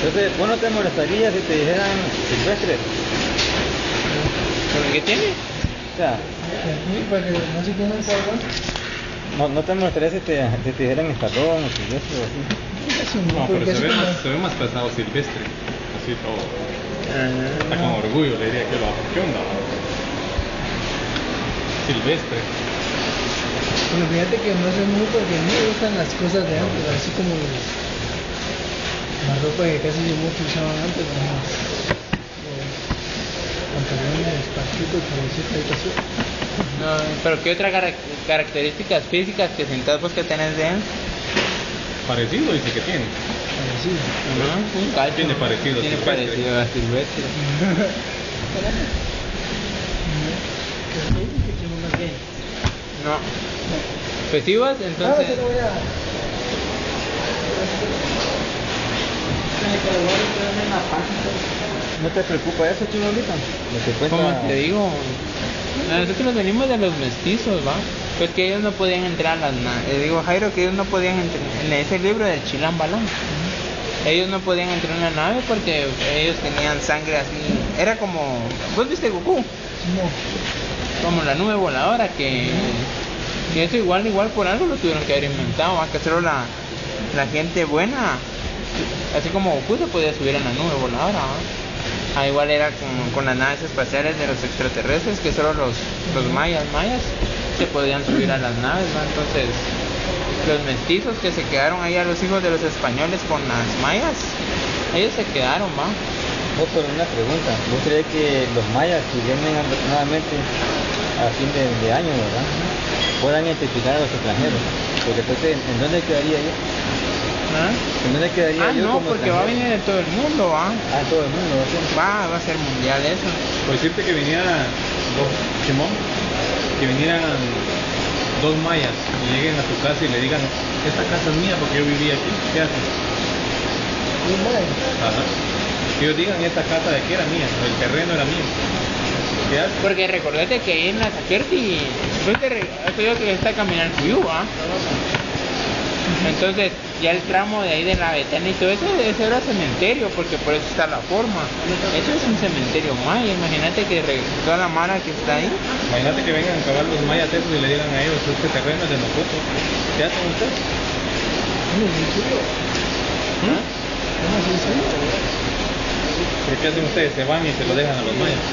Entonces, ¿vos no te molestaría si te dijeran silvestre? ¿Por qué tiene? O sea, Sí, para que no se queden colgando. no te molestaría si te dijeran estalón o silvestre o así. Eso No, pero porque se ve, es como- más, se ve más pesado silvestre. Así todo. Está Ah, con orgullo, le diría que lo hago. ¿Qué onda? Silvestre. Pero fíjate que no sé mucho porque a mí me gustan las cosas de antes, así como la ropa que casi yo mucho usaban antes, como los pantalones, partitos, cabecita y así. no, pero ¿qué otras características físicas que sentás vos que tenés de él? Parecido dice que tiene. Parecido. Un calcio. Tiene parecido a Tiene silvestre. parecido a silvestre. No. Pues sí vas, entonces. te lo voy a... ¿No te preocupa eso, chibolita? Lo que cuesta... Como te digo, nosotros venimos de los mestizos, ¿va? Pues que ellos no podían entrar a las naves. Digo, Jairo, que ellos no podían entrar en ese libro del Chilán Balán. Ellos no podían entrar en la nave porque ellos tenían sangre así. Era como, ¿vos viste Goku? No. Como la nube voladora que eso igual por algo lo tuvieron que haber inventado, ¿va? Que solo la gente buena, así como Goku se podía subir en la nube voladora, ¿va? Ah, igual era con las naves espaciales de los extraterrestres, que solo los mayas se podían subir a las naves, ¿va? Entonces los mestizos que se quedaron ahí, a los hijos de los españoles con las mayas, ellos se quedaron, ¿va? Vos, pero una pregunta. ¿Vos crees que los mayas, si vienen aproximadamente a fin de año, ¿verdad?, puedan identificar a los extranjeros? Porque entonces, ¿en dónde quedaría yo? ¿Ah? ¿En dónde quedaría yo No, como porque va a extranjero? venir de todo el mundo, ¿va? Ah, todo el mundo, ¿sí? Va a ser mundial eso. Por decirte que vinieran Chimón, que vinieran dos mayas y lleguen a tu casa y le digan, esta casa es mía porque yo vivía aquí. ¿Qué haces? Ajá. Que ellos digan, esta casa de aquí era mía, o el terreno era mío. ¿Qué haces? Porque recordate que ahí en la Saquerti, eso yo que está caminando el Cuyú, ¿va? Entonces, ya el tramo de ahí de la Betania y todo eso era cementerio, porque por eso está la forma. Eso es un cementerio maya. Imagínate que toda la mara que está ahí. Imagínate que vengan a acabar los mayas esos y le digan a ellos, este terreno es de nosotros. ¿Qué hacen ustedes? ¿Ah? ¿Pero qué hacen ustedes? Se van y se lo dejan a los mayas.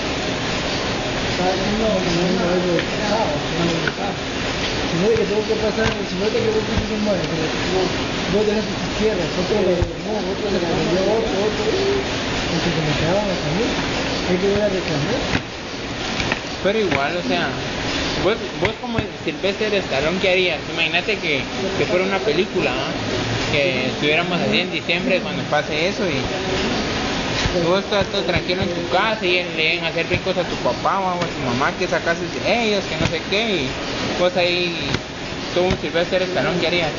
Si no, que tengo que pasar, si no te quedo que son malos, vos dejas tus tierras, otro le no, otro se le vendió otro, porque se me quedaban hasta mí, hay que ir a reclamar. Pero igual, o sea, vos como Sylvester Stallone, ¿qué harías? Imagínate que fuera una película, ¿ah? Que estuviéramos así en diciembre cuando pase eso y vos estás todo tranquilo en tu casa y le deben hacer bien cosas a tu papá o a tu mamá, que sacases de ellos, que no sé qué, y vos ahí, tú un Sylvester Stallone, ¿qué harías?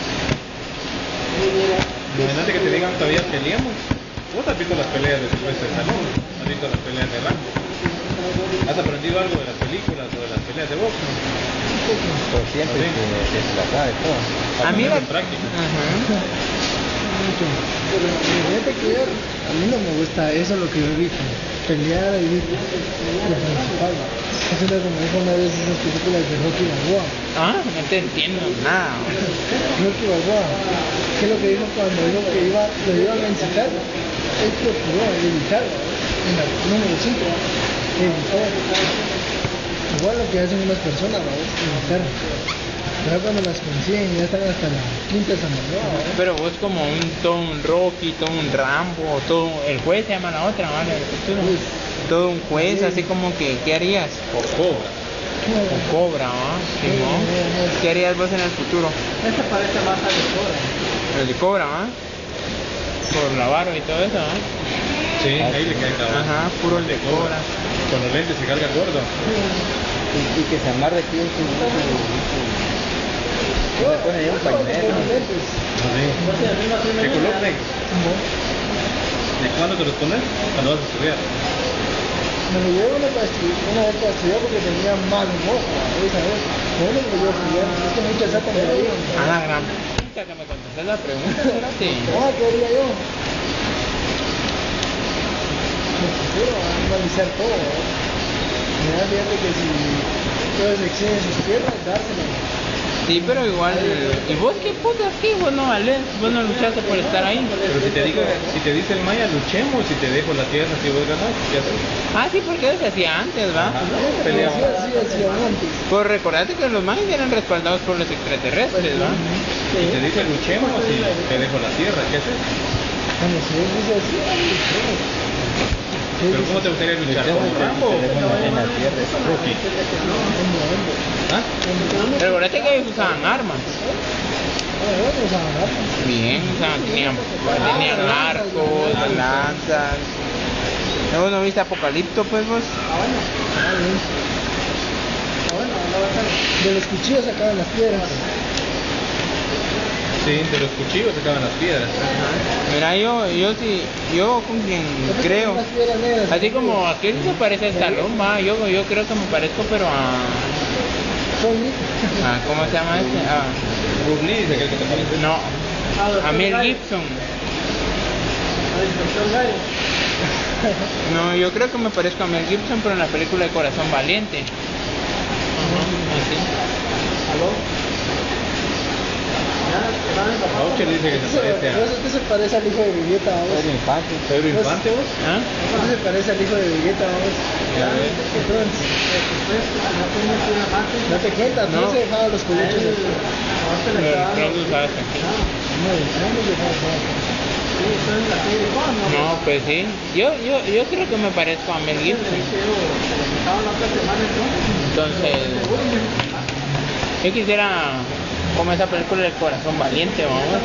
Imagínate que te digan todavía peleamos. ¿Vos has visto las peleas de Sylvester Stallone? ¿Has visto las peleas de Rambo? ¿Has aprendido algo de las películas o de las peleas de box? Por siempre Sí. que se la sabe todo. A mí En práctica. Ajá. Pero fíjate que a mí no me gusta eso lo que yo he visto, pelear y lo principal. Eso es como dijo una vez esas películas de Rocky Balboa. Ah, no te entiendo nada. Rocky Balboa, ¿qué es lo que dijo cuando dijo que lo iban a incitar? Él procuró evitar, en la número 5, evitar. Igual lo que hacen unas personas, ¿no? Evitar. Ya cuando las consiguen ya están hasta la quinta Samayoa, ¿no? Pero vos como todo un Rocky, todo un Rambo, todo el juez se llama la otra, ¿vale? Todo un juez, así como que, ¿qué harías? O cobra. O Cobra, ¿ah? Simón. ¿Qué harías vos en el futuro? Esta parece más a de Cobra. El de Cobra, ¿ah? Por la varo y todo eso, ¿ah? Sí, ahí le cae la Ajá, puro el de Cobra. Con los lentes se carga gordo. Y que se amarre aquí en su... Se pone ahí un pañuelo. Así. ¿Qué color negro? ¿De cuándo te los pones? Cuando vas a estudiar. Me lo llevo una vez para estudiar porque tenía mal humor, esa vez. No me lo llevo a estudiar, es que muchas sacan de ahí. A la gran puta que me contesté la pregunta, espérate. ¿Qué haría yo? el futuro, a analizar todo. Mira, fíjate que si todos exceden sus tierras, dárselas. Sí, pero igual, ¿y vos qué putas qué? Vos no valés, vos no luchaste por estar ahí. Pero si te dice el maya, luchemos y te dejo la tierra si vos ganás, ¿qué haces? Ah, sí, porque eso se hacía antes, ¿va? Ajá. Peleaban. Sí, antes. Pues recordate que los mayas eran respaldados por los extraterrestres, ¿va? Y te dice luchemos y te dejo la tierra, ¿qué haces? Cuando se dice así, luchemos. Pero ¿cómo te gustaría luchar? ¿Con Rambo? En la tierra. Rocky. ¿Ah? Recordate que ellos usaban armas. Bien, o sea, tenían arcos, lanzas. ¿Vos no viste Apocalipto, pues vos? De los cuchillos sacaban las piedras. Sí, de los cuchillos sacaban las piedras. Mira, yo con quien creo, Unas piedras negras. así como aquel se parece a Stallone, va, yo creo que me parezco, pero a ¿cómo se llama este? Bruce Lee es aquel que te parece. No, a Mel Gibson. No, yo creo que me parezco a Mel Gibson, pero en la película de Corazón Valiente. Así. Boucher dice que se parece a Este se parece al hijo de Vegeta, vamos. Pedro Infante. Pedro Infante, vos. ¿Ah? Este se parece al hijo de Vegeta, vamos. Ya ves. No te cuentas, no No. se dejaba los coluchos. Pero no usaba eso. No, pues sí. Yo creo que me parezco a Mel Gibson. Entonces, yo quisiera como esa película del Corazón Valiente, vamos. A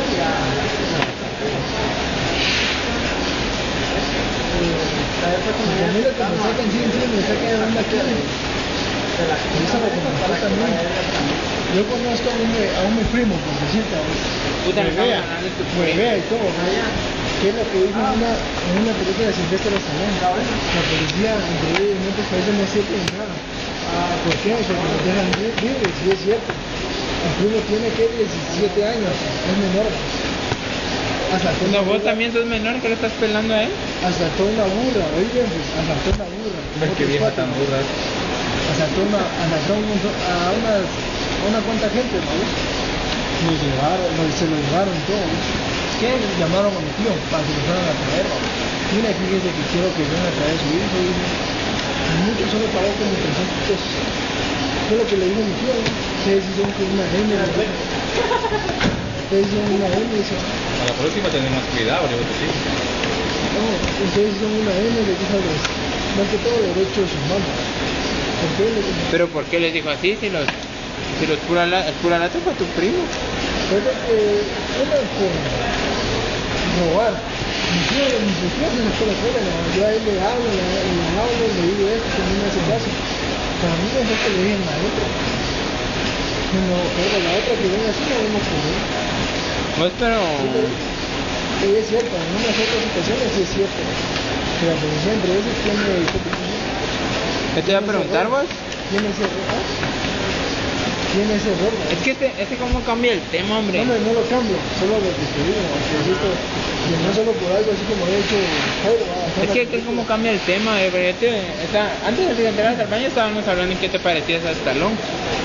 mí lo que me sacan, sí, me sacan de onda aquí. Eso me comentó también. Yo conozco a mi primo, por decirte, Puta, me Huevea, estaba hablando de tu Huevea y todo, ¿no? ¿Qué es lo que dijo en una película de Silvestre Stallone? La policía en otros países no acepta nada. ¿Por qué? Porque los dejan libres, y es cierto. El primo tiene que 17 años, es menor. Asaltó No, una vos burra, también sos menor que lo estás pelando a él. asaltó una burra, oye, pues, asaltó una burra. Ves qué vieja tan burra. Asaltó a una cuanta gente, ¿no? Se lo llevaron todo. ¿Qué? Llamaron a mi tío para que lo fueran a traer, ¿no? Mira, fíjese que quiero que venga a traer a su hijo. Y mucho solo pagó como 300 pesos. ¿Qué es lo que le dijo mi tío? Ustedes hicieron con una M, ustedes hicieron una M, dice. A la próxima tenés más cuidado, yo te digo. No, ustedes hicieron una M, le dijo a los, más que todo derechos humanos. ¿Por qué? Pero ¿por qué les dijo así si los el pura lata fue tu primo? Puede que era por robar. Mi tío se sacó la fuera, ¿no? Yo a él le hablo, le digo esto, que no me hace caso. Pero a mí me dejó que le digan a otro. Pero la otra que venga así no vemos con él. Vos, pero Sí, es cierto, en unas otras situaciones sí es cierto. Que la policía entre veces tiene... ¿qué te iba a preguntar vos? Tiene ese error. Tiene ese error. Es que este cómo cambia el tema, hombre. No lo cambio, solo lo que te digo, que no solo por algo así como he hecho Jairo, Es que cómo cambia el tema, pero antes de entrar al baño estábamos hablando en qué te parecías a Stallone.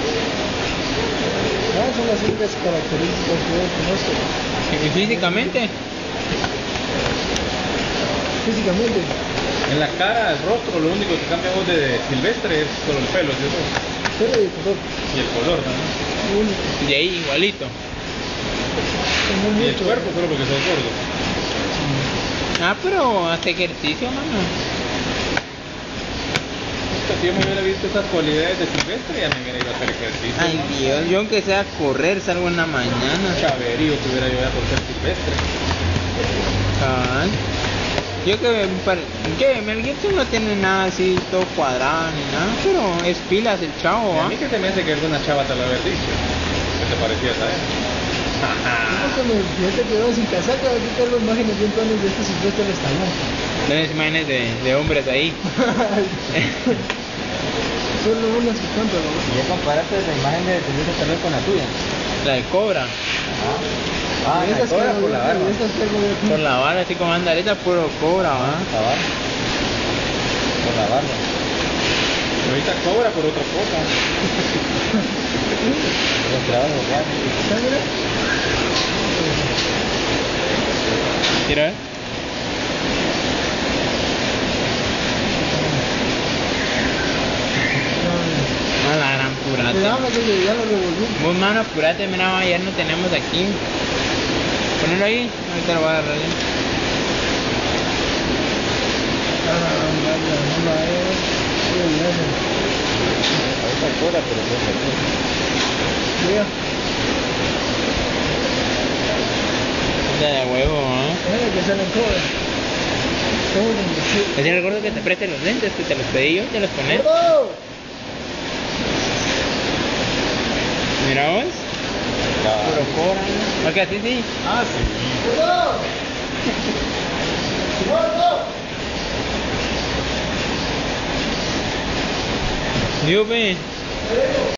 son las únicas características que yo conozco. Y físicamente. Físicamente, En la cara, el rostro, lo único que cambia vos de Silvestre es solo el pelo, ¿sí? pero el color, Y el color también. lo único, De ahí igualito. no Y el mucho. cuerpo solo porque sos gordo. Ah, pero hace ejercicio, mano. Si yo me hubiera visto esas cualidades de Silvestre, ya me hubiera ido a hacer ejercicio. Ay, ¿no? Dios, yo aunque sea correr, salgo en la mañana. Chaverío tuviera yo ya por ser Silvestre. Cabal. Yo que Mel Gibson no tiene nada así todo cuadrado ni nada, pero es pilas el chavo, Y a ¿ah? mí que se me hace que alguna chava te lo había dicho. Que te parecías a él. Yo me fíjate que veo sin casaca, voy a quitar las imágenes bien planes de este Silvestre Stallone. Tienes imágenes de hombres ahí. Solo unas que cuentan, ¿no? Y ya comparaste la imagen de Silvestre Stallone con la tuya. La de Cobra. Ah, la Esas cobra que por la barba. Estas que hago de aquí. Por la vara, así como anda ahorita puro Cobra, ¿va? Cabal. por lavarlo. Ahorita cobra por otra cosa. Los trabajos guardan. Mira. No, la gran apurate. Cuidado que ya lo revolví. Vos, mano, apurate, mira, ya no tenemos aquí. Ponelo ahí, ahorita lo voy a agarrar. Ahorita cobra, pero no se puede. Mira, Puta de huevo, ¿eh? mira que salen cobras. Todo Es el gordo que te preste los lentes, que te los pedí yo, te los pones. ¡Gordo! Mira vos. Puro cobra. ¿No que así sí? Ah, sí. ¡Gordo! ¡Gordo! Digo, pe.